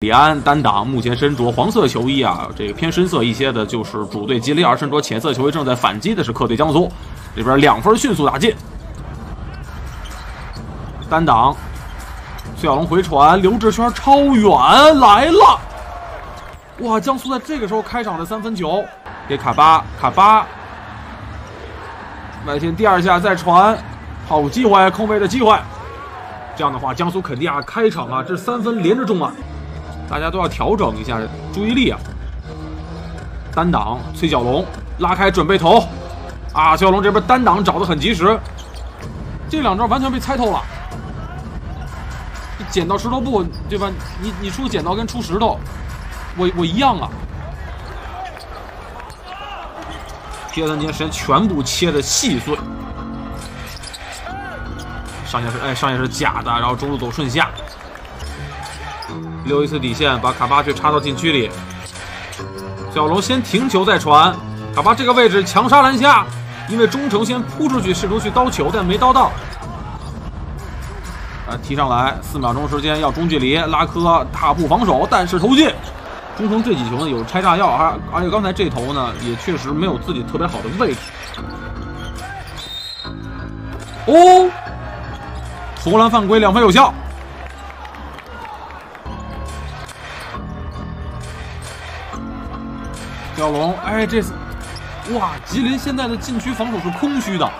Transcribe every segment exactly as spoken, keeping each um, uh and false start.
李安单挡，目前身着黄色球衣啊，这个偏深色一些的就是主队吉利，而身着浅色球衣正在反击的是客队江苏。这边两分迅速打进，单挡，崔小龙回传，刘志轩超远来了！哇，江苏在这个时候开场的三分球给卡巴，卡巴外线第二下再传，好机会，空位的机会。这样的话，江苏肯定啊开场啊这三分连着中啊，大家都要调整一下注意力啊。单挡，崔小龙拉开准备投，啊，崔小龙这边单挡找得很及时，这两招完全被猜透了。剪刀石头布，对吧？你你出剪刀跟出石头，我我一样啊。第二段间时间全部切的细碎。上线是哎，上线是假的，然后中路走顺下，溜一次底线，把卡巴却插到禁区里。小龙先停球再传，卡巴这个位置强杀篮下，因为中程先扑出去试图去刀球，但没刀到。啊，提上来，四秒钟时间要中距离，拉科踏步防守，但是投进。中程这几球呢有拆炸药，而而且刚才这头呢也确实没有自己特别好的位置。哦。投篮犯规，两分有效。小龙，哎，这次，哇，吉林现在的禁区防守是空虚的。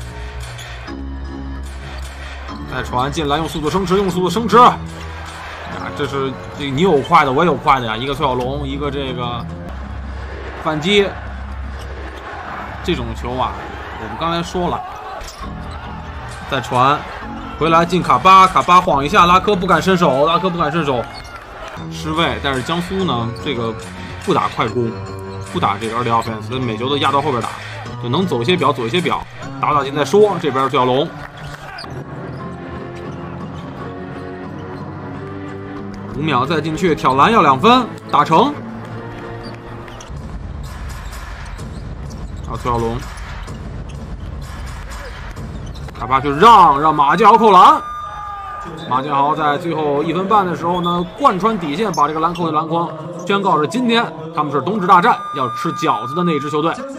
再传进来，用速度生吃，用速度生吃。啊，这是这个你有快的，我也有快的呀。一个崔小龙，一个这个反击。这种球啊，我们刚才说了。再传。回来进卡巴，卡巴晃一下，拉科不敢伸手，拉科不敢伸手，失位。但是江苏呢，这个不打快攻，不打这个 early offense， 所以每球都压到后边打，就能走一些表走一些表，打打进再说。这边崔小龙，五秒再进去挑篮要两分，打成。啊，崔小龙。卡巴去让让马建豪扣篮，马建豪在最后一分半的时候呢，贯穿底线把这个篮扣进篮筐，宣告着今天他们是冬至大战要吃饺子的那支球队。